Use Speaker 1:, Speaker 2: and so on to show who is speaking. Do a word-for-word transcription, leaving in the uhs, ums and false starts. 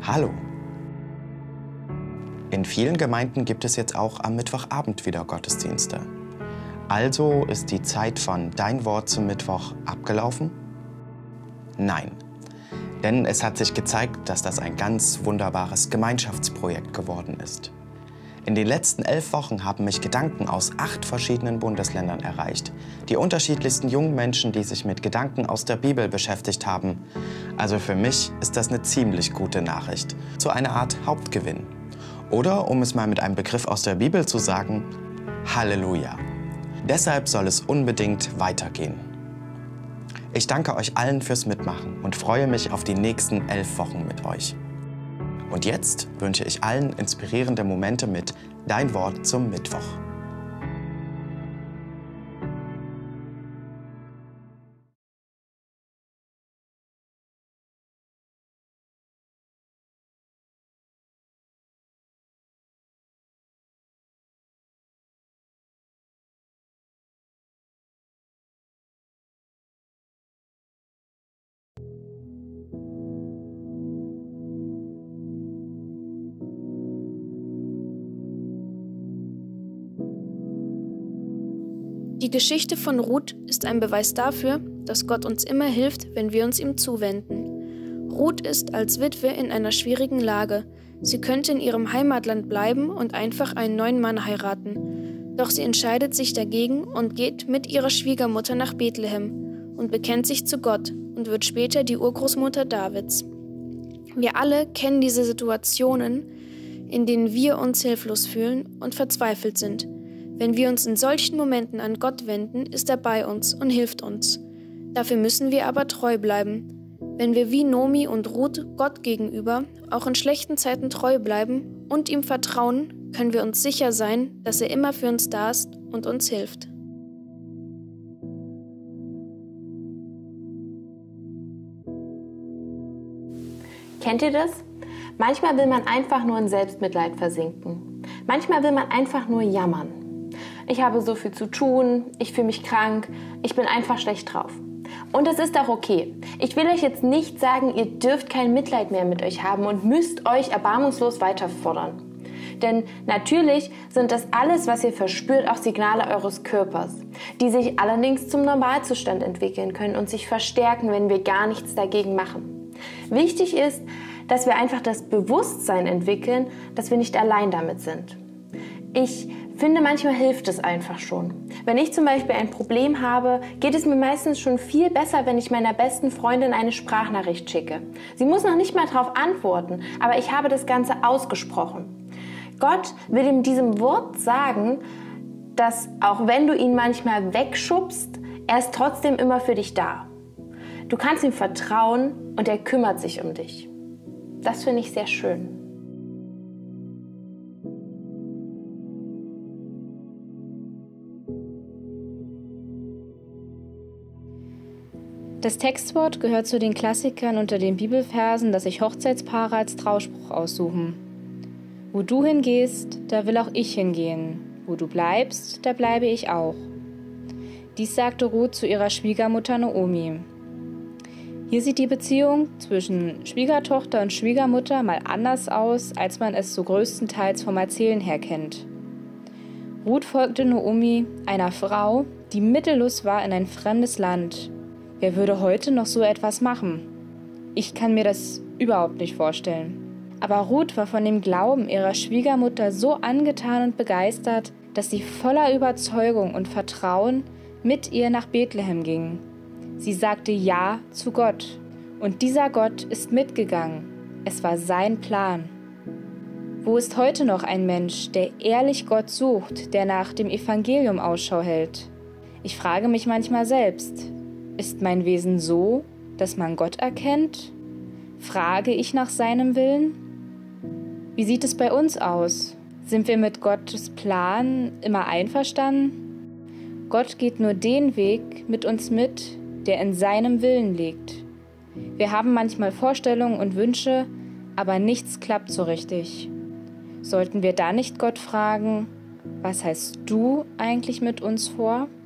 Speaker 1: Hallo! In vielen Gemeinden gibt es jetzt auch am Mittwochabend wieder Gottesdienste. Also ist die Zeit von Dein Wort zum Mittwoch abgelaufen? Nein, denn es hat sich gezeigt, dass das ein ganz wunderbares Gemeinschaftsprojekt geworden ist. In den letzten elf Wochen haben mich Gedanken aus acht verschiedenen Bundesländern erreicht. Die unterschiedlichsten jungen Menschen, die sich mit Gedanken aus der Bibel beschäftigt haben. Also für mich ist das eine ziemlich gute Nachricht. So eine Art Hauptgewinn. Oder, um es mal mit einem Begriff aus der Bibel zu sagen, Halleluja. Deshalb soll es unbedingt weitergehen. Ich danke euch allen fürs Mitmachen und freue mich auf die nächsten elf Wochen mit euch. Und jetzt wünsche ich allen inspirierende Momente mit Dein Wort zum Mittwoch.
Speaker 2: Die Geschichte von Ruth ist ein Beweis dafür, dass Gott uns immer hilft, wenn wir uns ihm zuwenden. Ruth ist als Witwe in einer schwierigen Lage. Sie könnte in ihrem Heimatland bleiben und einfach einen neuen Mann heiraten. Doch sie entscheidet sich dagegen und geht mit ihrer Schwiegermutter nach Bethlehem und bekennt sich zu Gott und wird später die Urgroßmutter Davids. Wir alle kennen diese Situationen, in denen wir uns hilflos fühlen und verzweifelt sind. Wenn wir uns in solchen Momenten an Gott wenden, ist er bei uns und hilft uns. Dafür müssen wir aber treu bleiben. Wenn wir wie Nomi und Ruth Gott gegenüber auch in schlechten Zeiten treu bleiben und ihm vertrauen, können wir uns sicher sein, dass er immer für uns da ist und uns hilft.
Speaker 3: Kennt ihr das? Manchmal will man einfach nur in Selbstmitleid versinken. Manchmal will man einfach nur jammern. Ich habe so viel zu tun, ich fühle mich krank, ich bin einfach schlecht drauf. Und das ist auch okay. Ich will euch jetzt nicht sagen, ihr dürft kein Mitleid mehr mit euch haben und müsst euch erbarmungslos weiterfordern. Denn natürlich sind das alles, was ihr verspürt, auch Signale eures Körpers, die sich allerdings zum Normalzustand entwickeln können und sich verstärken, wenn wir gar nichts dagegen machen. Wichtig ist, dass wir einfach das Bewusstsein entwickeln, dass wir nicht allein damit sind. Ich finde, manchmal hilft es einfach schon. Wenn ich zum Beispiel ein Problem habe, geht es mir meistens schon viel besser, wenn ich meiner besten Freundin eine Sprachnachricht schicke. Sie muss noch nicht mal darauf antworten, aber ich habe das Ganze ausgesprochen. Gott will in diesem Wort sagen, dass auch wenn du ihn manchmal wegschubst, er ist trotzdem immer für dich da. Du kannst ihm vertrauen und er kümmert sich um dich. Das finde ich sehr schön.
Speaker 4: Das Textwort gehört zu den Klassikern unter den Bibelversen, dass sich Hochzeitspaare als Trauspruch aussuchen. Wo du hingehst, da will auch ich hingehen. Wo du bleibst, da bleibe ich auch. Dies sagte Ruth zu ihrer Schwiegermutter Naomi. Hier sieht die Beziehung zwischen Schwiegertochter und Schwiegermutter mal anders aus, als man es so größtenteils vom Erzählen her kennt. Ruth folgte Naomi, einer Frau, die mittellos war in ein fremdes Land. Wer würde heute noch so etwas machen? Ich kann mir das überhaupt nicht vorstellen. Aber Ruth war von dem Glauben ihrer Schwiegermutter so angetan und begeistert, dass sie voller Überzeugung und Vertrauen mit ihr nach Bethlehem ging. Sie sagte Ja zu Gott. Und dieser Gott ist mitgegangen. Es war sein Plan. Wo ist heute noch ein Mensch, der ehrlich Gott sucht, der nach dem Evangelium Ausschau hält? Ich frage mich manchmal selbst, ist mein Wesen so, dass man Gott erkennt? Frage ich nach seinem Willen? Wie sieht es bei uns aus? Sind wir mit Gottes Plan immer einverstanden? Gott geht nur den Weg mit uns mit, der in seinem Willen liegt. Wir haben manchmal Vorstellungen und Wünsche, aber nichts klappt so richtig. Sollten wir da nicht Gott fragen, was hast du eigentlich mit uns vor?